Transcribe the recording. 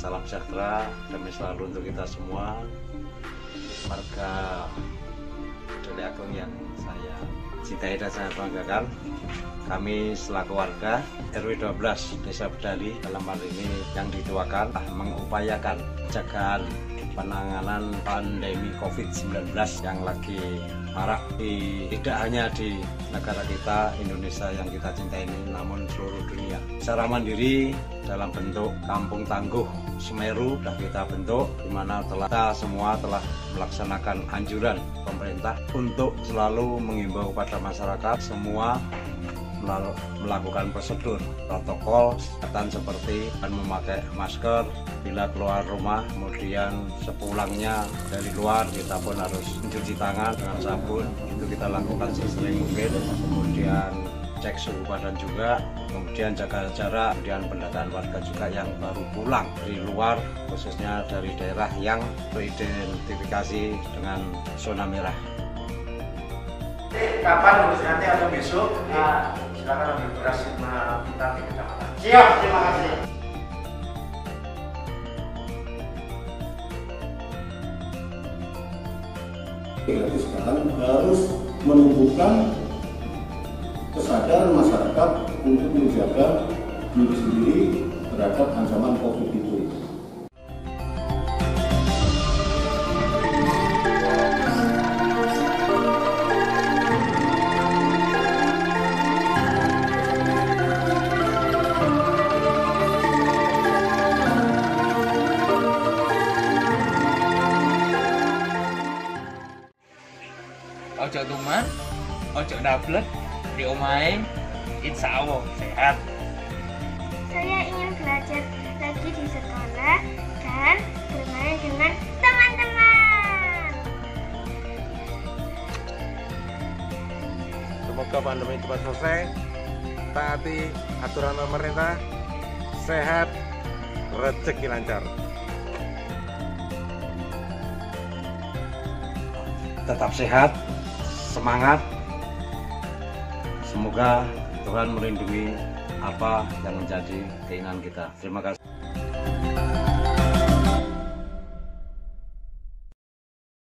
salam sejahtera, damai selalu untuk kita semua. Warga Deli Agung yang saya cintai dan saya banggakan, kami selaku warga RW 12 Desa Bedali dalam hal ini yang dituakan mengupayakan pencegahan penanganan pandemi COVID-19 yang lagi marak tidak hanya di negara kita Indonesia yang kita cintai ini, namun seluruh dunia. Secara mandiri dalam bentuk Kampung Tangguh Semeru sudah kita bentuk, di mana kita semua telah melaksanakan anjuran pemerintah untuk selalu mengimbau pada masyarakat semua melakukan prosedur protokol kesehatan seperti memakai masker bila keluar rumah, kemudian sepulangnya dari luar kita pun harus mencuci tangan dengan sabun, itu kita lakukan sesering mungkin, kemudian cek suhu badan juga, kemudian jaga jarak, kemudian pendataan warga juga yang baru pulang dari luar, khususnya dari daerah yang teridentifikasi dengan zona merah. Kapan nanti atau besok? Silakan ambil beras sama kita di kecamatan. Siap, terima kasih. Jadi sekarang harus menumbuhkan kesadaran masyarakat untuk menjaga diri sendiri terhadap ancaman COVID itu. Ojo tuman, ojo dablek, di omahe insya Allah sehat. Saya ingin belajar lagi di sekolah dan bermain dengan teman-teman. Semoga pandemi cepat selesai, taati aturan pemerintah, sehat, rezeki lancar. Tetap sehat, semangat, semoga Tuhan melindungi apa yang menjadi keinginan kita. Terima kasih.